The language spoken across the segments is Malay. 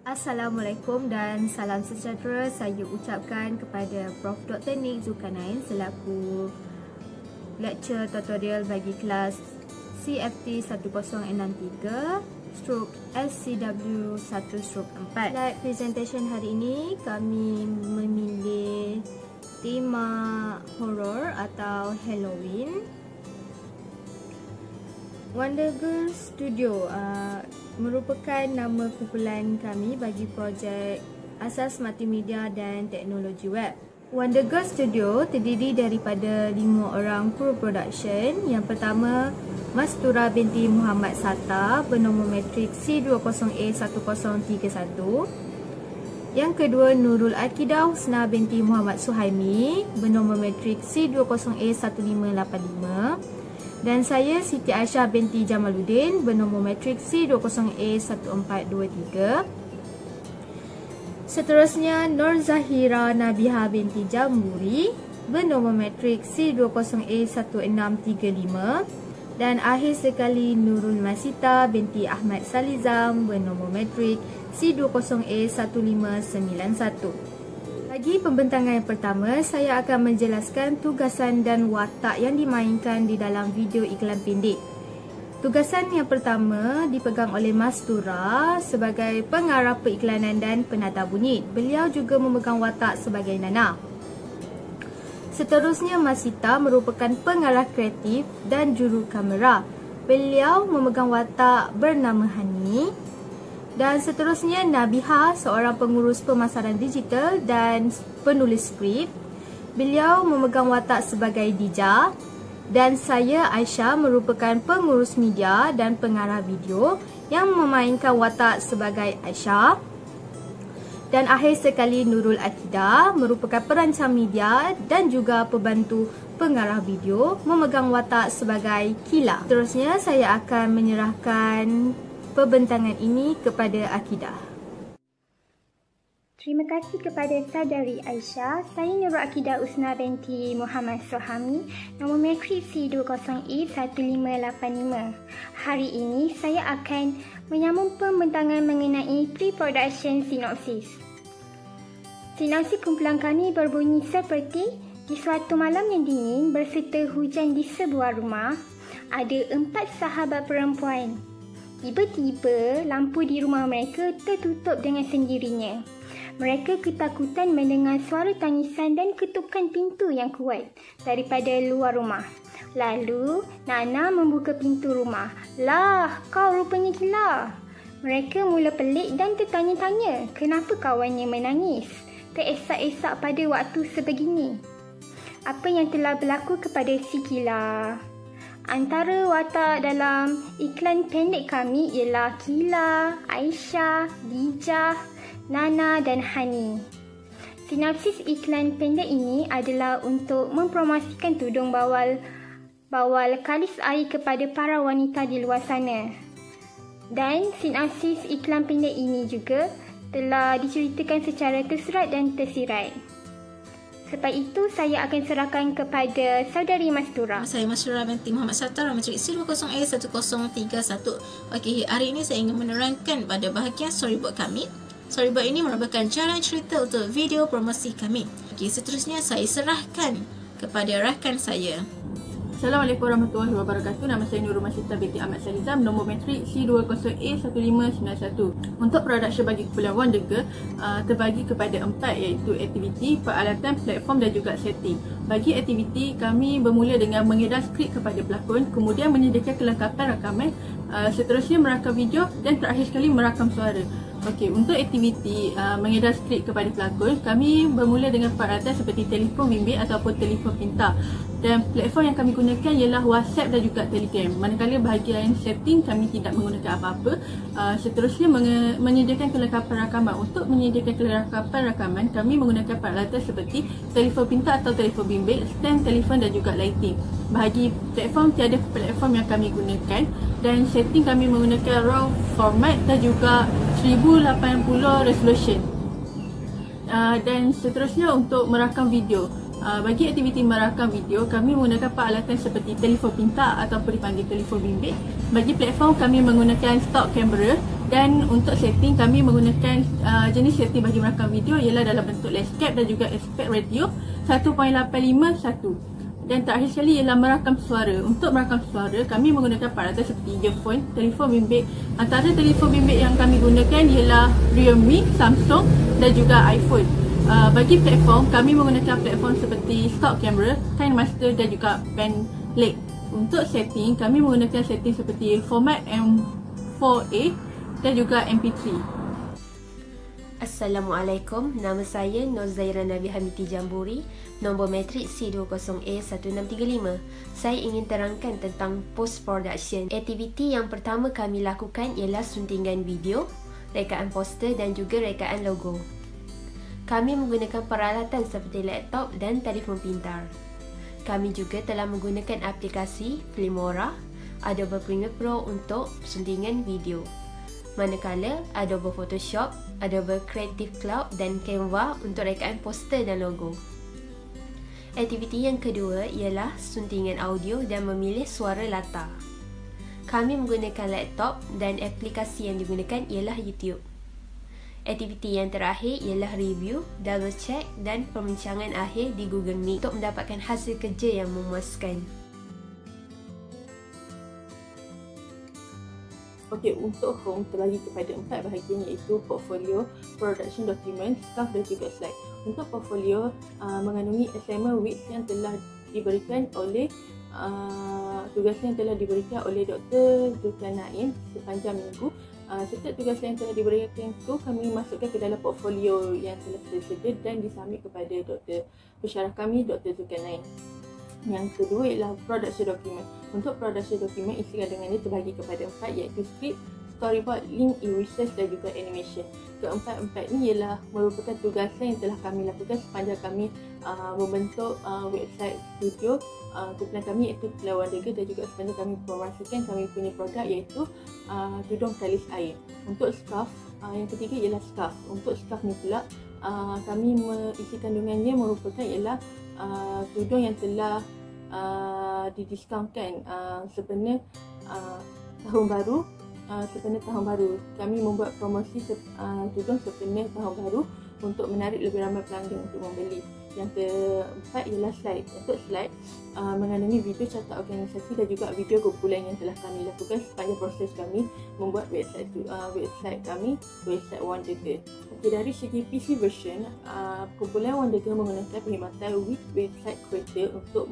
Assalamualaikum dan salam sejahtera saya ucapkan kepada Prof. Dr. Nik Zulkarnain selaku lecture tutorial bagi kelas CFT 1063 stroke SCW 1 stroke 4. Slide presentation hari ini kami memilih tema horror atau Halloween. Wonder Girl Studio merupakan nama kumpulan kami bagi projek asas multimedia dan teknologi web. Wonder Girl Studio terdiri daripada 5 orang kru production. Yang pertama, Mastura binti Muhammad Satta bernombor matrik C20A1031. Yang kedua, Nurul Akidah Husna binti Muhammad Suhaimi bernombor matrik C20A1585. Dan saya Siti Aisyah binti Jamaluddin bernombor matrik C20A1423. Seterusnya, Nur Zahira Nabiha binti Jamburi bernombor matrik C20A1635. Dan akhir sekali, Nurul Masita binti Ahmad Salizam bernombor matrik C20A1591. Bagi pembentangan yang pertama, saya akan menjelaskan tugasan dan watak yang dimainkan di dalam video iklan pendek. Tugasan yang pertama dipegang oleh Mastura sebagai pengarah periklanan dan penata bunyi. Beliau juga memegang watak sebagai Nana. Seterusnya, Masita merupakan pengarah kreatif dan juru kamera. Beliau memegang watak bernama Hani. Dan seterusnya, Nabiha, seorang pengurus pemasaran digital dan penulis skrip. Beliau memegang watak sebagai Dija. Dan saya, Aisyah, merupakan pengurus media dan pengarah video yang memainkan watak sebagai Aisyah. Dan akhir sekali, Nurul Akidah merupakan perancang media dan juga pembantu pengarah video, memegang watak sebagai Kila. Seterusnya, saya akan menyerahkan pembentangan ini kepada Akidah. Terima kasih kepada saudari Aisyah. Saya Nurul Akidah Husna binti Muhammad Suhaimi, nombor matrik C20A1585. Hari ini saya akan menyambung pembentangan mengenai pre-production sinopsis. Sinopsis kumpulan kami berbunyi seperti: di suatu malam yang dingin berserta hujan di sebuah rumah, ada 4 sahabat perempuan. Tiba-tiba, lampu di rumah mereka tertutup dengan sendirinya. Mereka ketakutan mendengar suara tangisan dan ketukan pintu yang kuat daripada luar rumah. Lalu, Nana membuka pintu rumah. "Lah, kau rupanya Kila." Mereka mula pelik dan tertanya-tanya kenapa kawannya menangis, teresak-esak pada waktu sebegini. Apa yang telah berlaku kepada si Kila? Antara watak dalam iklan pendek kami ialah Kila, Aisyah, Dija, Nana dan Hani. Sinopsis iklan pendek ini adalah untuk mempromosikan tudung bawal kalis air kepada para wanita di luar sana. Dan sinopsis iklan pendek ini juga telah diceritakan secara tersurat dan tersirat. Sebab itu, saya akan serahkan kepada saudari Mastura. Saya Mastura binti Muhammad Satta, nombor matrik C20A1031. Okey, hari ini saya ingin menerangkan pada bahagian storyboard kami. Storyboard ini merupakan jalan cerita untuk video promosi kami. Okey, seterusnya saya serahkan kepada rakan saya. Assalamualaikum warahmatullahi wabarakatuh. Nama saya Nurul Masita binti Ahmad Salizam, nombor matrik C20A1591. Untuk production bagi kumpulan Wonder Girl terbagi kepada 4, iaitu aktiviti, peralatan, platform dan juga setting. Bagi aktiviti, kami bermula dengan mengedar skrip kepada pelakon, kemudian menyediakan kelengkapan rakaman, seterusnya merakam video dan terakhir sekali merakam suara. Okey, untuk aktiviti mengedar skrip kepada pelakon, kami bermula dengan peralatan seperti telefon bimbit ataupun telefon pintar. Dan platform yang kami gunakan ialah WhatsApp dan juga Telegram. Manakala bahagian setting kami tidak menggunakan apa-apa. Seterusnya menyediakan kelengkapan rakaman. Untuk menyediakan kelengkapan rakaman, kami menggunakan peralatan seperti telefon pintar atau telefon bimbit, stand telefon dan juga lighting. Bahagi platform, tiada platform yang kami gunakan. Dan setting kami menggunakan RAW format dan juga 1080 resolution. Dan seterusnya untuk merakam video. Bagi aktiviti merakam video, kami menggunakan peralatan seperti telefon pintar ataupun dipanggil telefon bimbit. Bagi platform, kami menggunakan stock camera, dan untuk setting kami menggunakan jenis setting bagi merakam video ialah dalam bentuk landscape dan juga aspect ratio 1.851. Dan terakhir sekali ialah merakam suara. Untuk merakam suara, kami menggunakan peralatan seperti earphone, telefon bimbit. Antara telefon bimbit yang kami gunakan ialah Realme, Samsung dan juga iPhone. Bagi platform, kami menggunakan platform seperti stock camera, KineMaster dan juga Penlake. Untuk setting, kami menggunakan setting seperti format M4A dan juga MP3. Assalamualaikum, nama saya Nur Zaira Nabi Hamiti Jamburi, nombor matrik C20A1635. Saya ingin terangkan tentang post production. Aktiviti yang pertama kami lakukan ialah suntingan video, rekaan poster dan juga rekaan logo. Kami menggunakan peralatan seperti laptop dan telefon pintar. Kami juga telah menggunakan aplikasi Filmora, Adobe Premiere Pro untuk suntingan video. Manakala Adobe Photoshop, Adobe Creative Cloud dan Canva untuk rekaan poster dan logo. Aktiviti yang kedua ialah suntingan audio dan memilih suara latar. Kami menggunakan laptop dan aplikasi yang digunakan ialah YouTube. Aktiviti yang terakhir ialah review, double check dan perbincangan akhir di Google Meet untuk mendapatkan hasil kerja yang memuaskan. Okey, untuk home terbagi kepada 4 bahagian iaitu portfolio, production document, staff dan juga slide. Untuk portfolio mengandungi assignment weeks yang telah diberikan oleh tugasan yang telah diberikan oleh Dr. Zulkarnain sepanjang minggu. Setiap tugasan yang telah diberikan itu kami masukkan ke dalam portfolio yang telah tersedia dan disubmit kepada Dr. Pensyarah kami, Dr. Zulkarnain. Yang kedua ialah production document. Untuk production document, isi kandungannya terbagi kepada 4 iaitu script, storyboard, link, e-research dan juga animation. Keempat-empat ni ialah merupakan tugasan yang telah kami lakukan sepanjang kami membentuk website studio kumpulan kami iaitu Kumpulan Wondega, dan juga sepanjang kami promosikan kami punya produk iaitu tudung kalis air. Untuk scarf, yang ketiga ialah scarf. Untuk scarf ni pula kami isi kandungannya merupakan ialah tudung yang telah didiskaunkan sebenarnya tahun baru. Sebenarnya tahun baru kami membuat promosi tudung sebenarnya tahun baru untuk menarik lebih ramai pelanggan untuk membeli. Yang keempat ialah slide. Untuk slide mengandungi video carta organisasi dan juga video kumpulan yang telah kami lakukan sepanjang proses kami membuat website kami, website Wondega. Okay, dari segi PC version, kumpulan Wondega menggunakan perkhidmatan with website creator untuk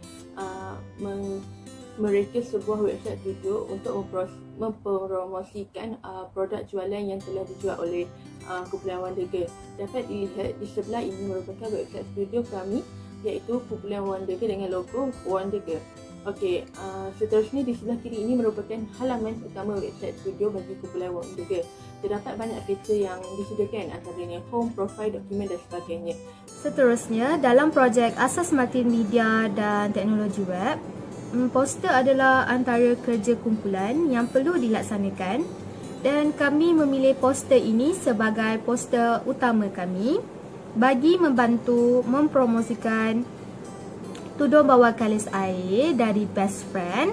mereka sebuah website studio untuk mempromosikan produk jualan yang telah dijual oleh Kumpulan Wondega. Dapat dilihat di sebelah ini merupakan website studio kami iaitu Kumpulan Wondega dengan logo Wondega. Okey, seterusnya di sebelah kiri ini merupakan halaman utama website studio bagi Kumpulan Wondega. Terdapat banyak fitur yang disediakan, antaranya home, profile, dokumen dan sebagainya. Seterusnya, dalam projek Asas Multimedia dan Teknologi Web, poster adalah antara kerja kumpulan yang perlu dilaksanakan, dan kami memilih poster ini sebagai poster utama kami bagi membantu mempromosikan tudung bawah kalis air dari Best Friend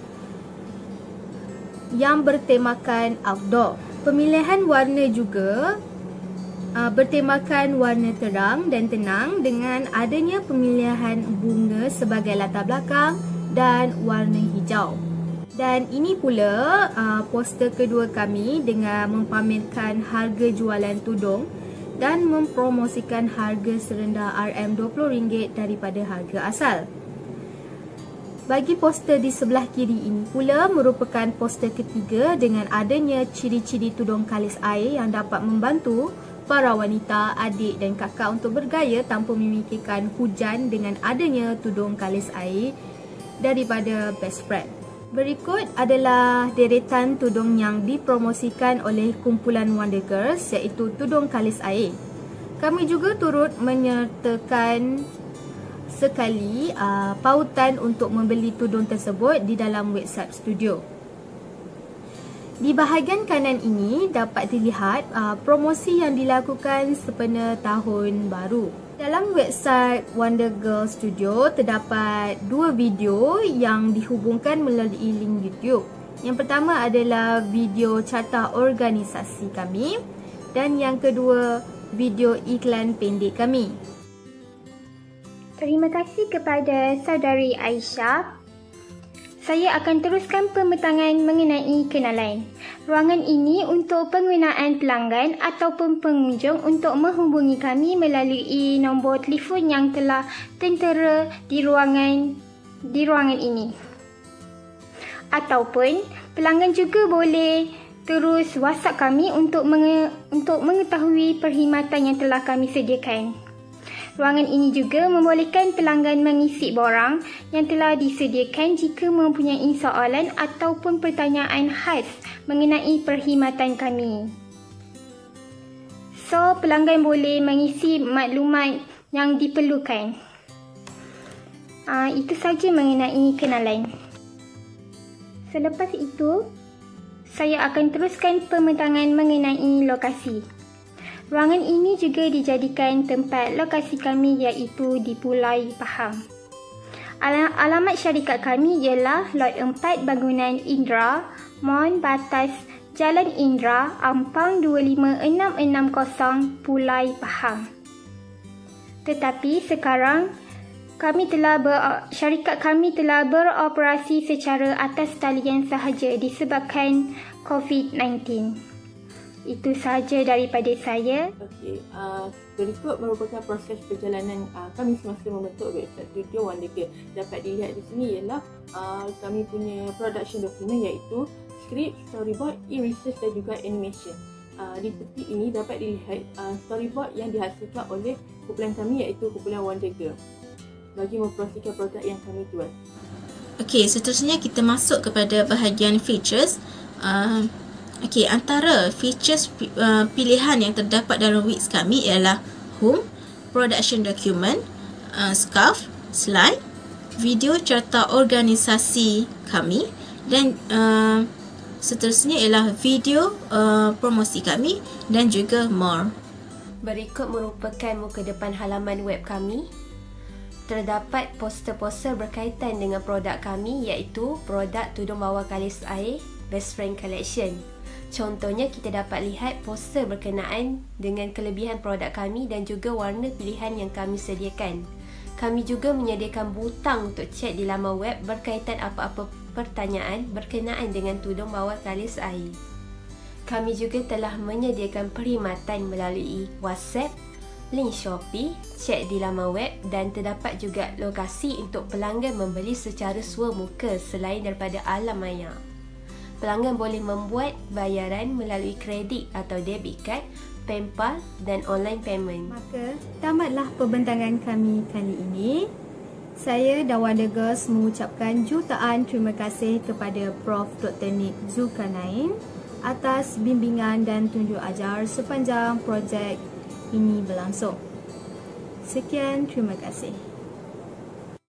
yang bertemakan outdoor. Pemilihan warna juga bertemakan warna terang dan tenang dengan adanya pemilihan bunga sebagai latar belakang dan warna hijau. Dan ini pula poster kedua kami dengan mempamerkan harga jualan tudung dan mempromosikan harga serendah RM20 daripada harga asal. Bagi poster di sebelah kiri ini pula merupakan poster ketiga dengan adanya ciri-ciri tudung kalis air yang dapat membantu para wanita, adik dan kakak untuk bergaya tanpa memikirkan hujan dengan adanya tudung kalis air daripada Best Friend. Berikut adalah deretan tudung yang dipromosikan oleh Kumpulan Wondega iaitu tudung kalis air. Kami juga turut menyertakan sekali pautan untuk membeli tudung tersebut di dalam website studio. Di bahagian kanan ini dapat dilihat promosi yang dilakukan sempena tahun baru. Dalam website Wonder Girl Studio terdapat 2 video yang dihubungkan melalui link YouTube. Yang pertama adalah video carta organisasi kami dan yang kedua video iklan pendek kami. Terima kasih kepada saudari Aisyah. Saya akan teruskan pembentangan mengenai kenalan. Ruangan ini untuk penggunaan pelanggan ataupun pengunjung untuk menghubungi kami melalui nombor telefon yang telah tertera di ruangan ini. Ataupun pelanggan juga boleh terus WhatsApp kami untuk mengetahui perkhidmatan yang telah kami sediakan. Ruangan ini juga membolehkan pelanggan mengisi borang yang telah disediakan jika mempunyai soalan ataupun pertanyaan khas mengenai perkhidmatan kami. So, pelanggan boleh mengisi maklumat yang diperlukan. Itu saja mengenai kenalan. Selepas itu, saya akan teruskan pembentangan mengenai lokasi. Ruangan ini juga dijadikan tempat lokasi kami iaitu di Pulai Pahang. Alamat syarikat kami ialah Lot 4 Bangunan Indra, Mon Batas, Jalan Indra, Ampang 25660, Pulai Pahang. Tetapi sekarang syarikat kami telah beroperasi secara atas talian sahaja disebabkan COVID-19. Itu sahaja daripada saya. Okey, berikut merupakan proses perjalanan kami semasa membentuk website Studio Wonder Girl. Dapat dilihat di sini ialah kami punya production document iaitu skrip, storyboard, e-research dan juga animation. Di tepi ini dapat dilihat storyboard yang dihasilkan oleh kumpulan kami iaitu kumpulan Wonder Girl bagi mempromosikan produk yang kami jual. Okey, seterusnya kita masuk kepada bahagian features. Okey, antara features pilihan yang terdapat dalam Wix kami ialah Home, Production Document, Scarf, Slide, Video carta organisasi kami dan seterusnya ialah video promosi kami dan juga more. Berikut merupakan muka depan halaman web kami. Terdapat poster-poster berkaitan dengan produk kami iaitu produk tudung bawah kalis air Best Friend Collection. Contohnya kita dapat lihat poster berkenaan dengan kelebihan produk kami dan juga warna pilihan yang kami sediakan. Kami juga menyediakan butang untuk chat di laman web berkaitan apa-apa pertanyaan berkenaan dengan tudung bawah kalis air. Kami juga telah menyediakan perkhidmatan melalui WhatsApp, link Shopee, chat di laman web dan terdapat juga lokasi untuk pelanggan membeli secara swamuka selain daripada alam maya. Pelanggan boleh membuat bayaran melalui kredit atau debit card, PayPal dan online payment. Maka, tamatlah pembentangan kami kali ini. Saya dan Wonder Girls mengucapkan jutaan terima kasih kepada Prof. Dr. Nick Zulkarnain atas bimbingan dan tunjuk ajar sepanjang projek ini berlangsung. Sekian, terima kasih.